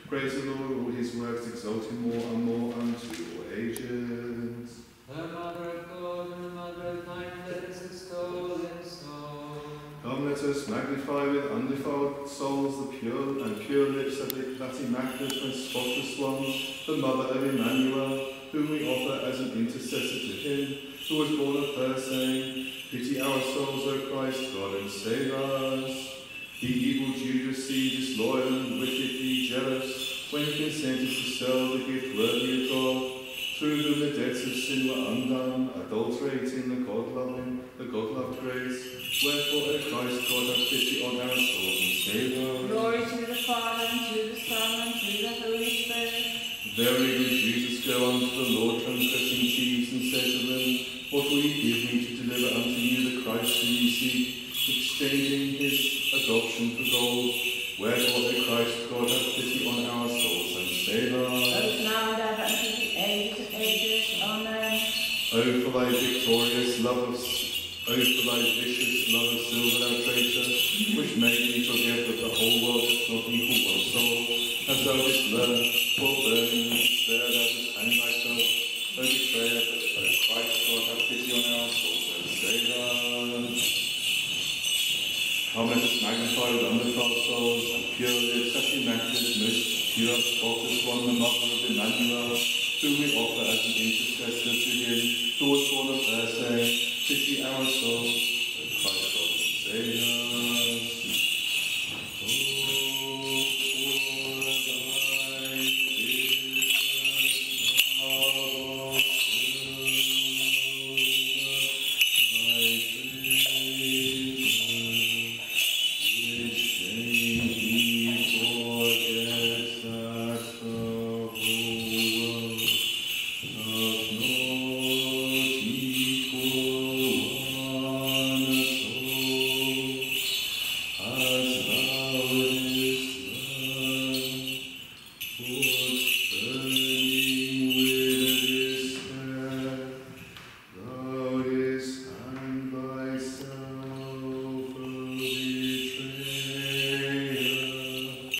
Praise the Lord, all his works exalt him more and more unto all ages. The Mother of God and the Mother of life, let us extol in song. Come, let us magnify with undefiled souls the pure lips of the immaculate and spotless one, the Mother of Emmanuel, whom we offer as an intercessor to him, who was born of her, saying, Pity our souls, O Christ, God, and save us. The evil Jew received disloyal and wickedly jealous, when he consented to sell the gift worthy of God, through whom the debts of sin were undone, adulterating the God-loved grace. Wherefore, O Christ, God, have pity on our souls and save us. Glory to the Father, and to the Son, and to the Holy Spirit. Verily did Jesus go unto the Lord transgressing thieves, and said to them, What will ye give me to deliver unto you the Christ whom ye seek, exchanging his adoption for gold? Wherefore, O Christ, God, have pity on our souls and save us. Both now and ever, and to the ages of ages. Amen. O for thy victorious love of O for thy vicious love of silver, thou traitor, which made me forget that the whole world does not equal one soul, as thou didst learn, for burning and despair thou didst hang thyself. O betrayer, O Christ, God, have pity on our souls and save us. Come, let us magnify with undefiled souls and pure lips, such immaculate, most pure, spotless one, the Mother of Emmanuel, whom we offer as an intercessor to him, who was born of her, saying, Pity our souls, O Christ, God, and Saviour.